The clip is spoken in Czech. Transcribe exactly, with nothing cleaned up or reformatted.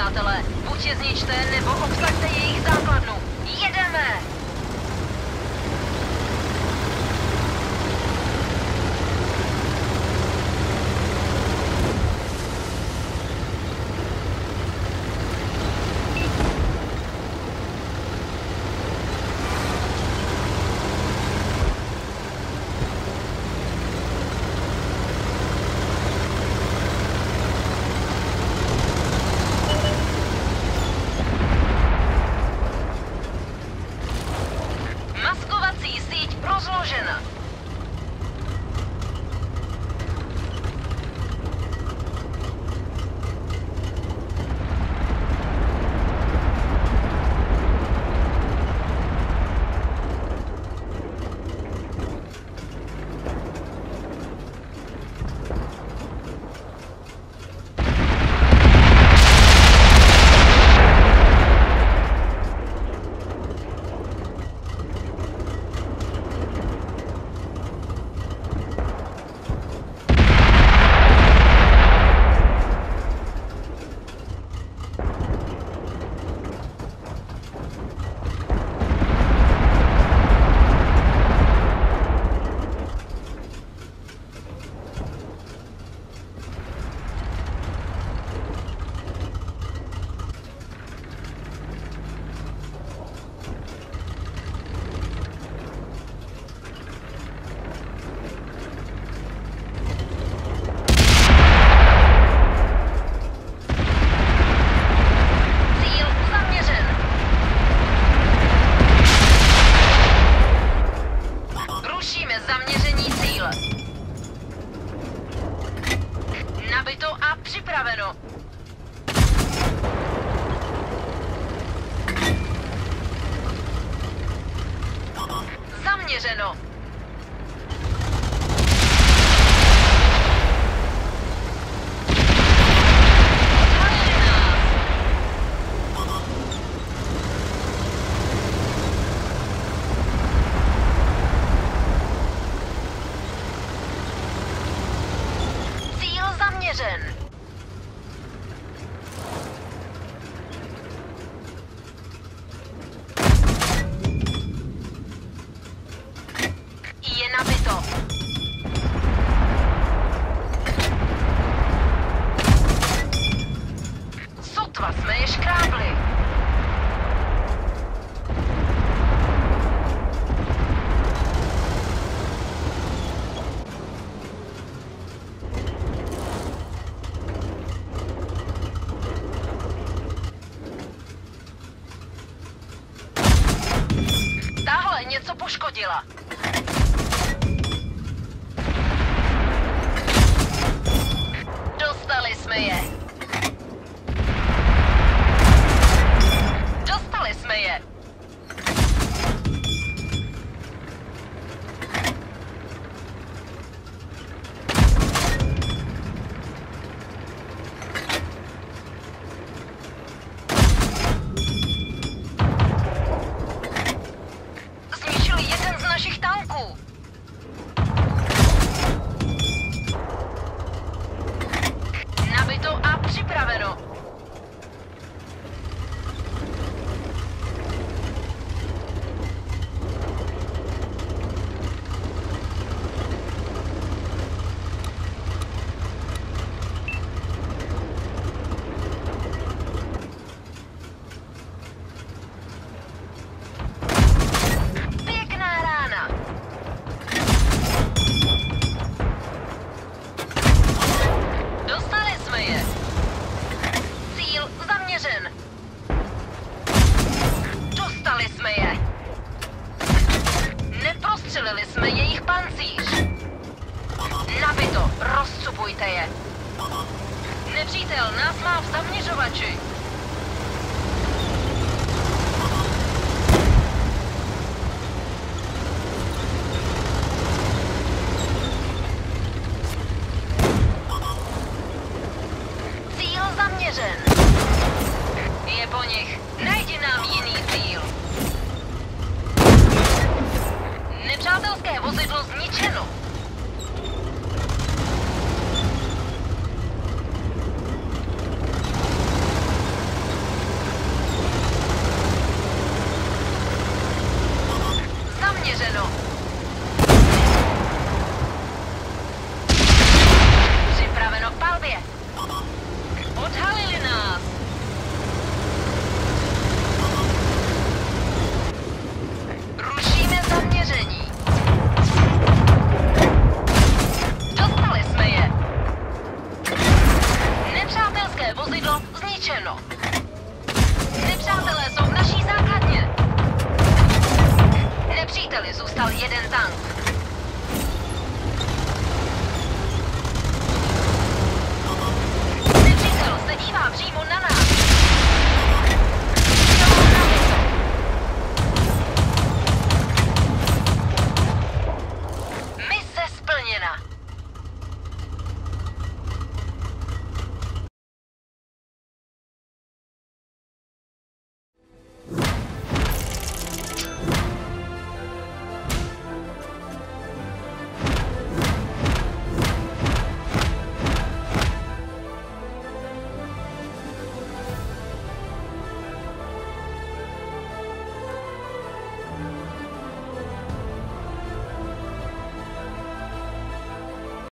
nepřátelé. Buď je zničte, nebo obsaďte jejich základnu. Jedeme! Zaměřeno. Cíl zaměřen. Sotva jsme je škrábli. Tahle něco poškodila. Dostali jsme je. Dostali jsme je. Zničili jeden z našich tanků. Nabito a připraveno. Pěkná rána. Dostali jsme je. Cíl zaměřen. Dostali jsme je. Neprostřelili jsme jejich pancíř. Nabito, rozcupujte je. Nepřítel nás má v zaměřovači. Cíl zaměřen. Je po nich. Najdi nám jiný cíl. Nepřátelské vozidlo zničeno. připraveno. Připraveno k palbě. Odhalili nás. Rušíme zaměření. Dostali jsme je. Nepřátelské vozidlo zničeno. Nepřátelé jsou v naší základně. Nepříteli zůstal jeden tank. Nepřítel se dívá přímo na nás.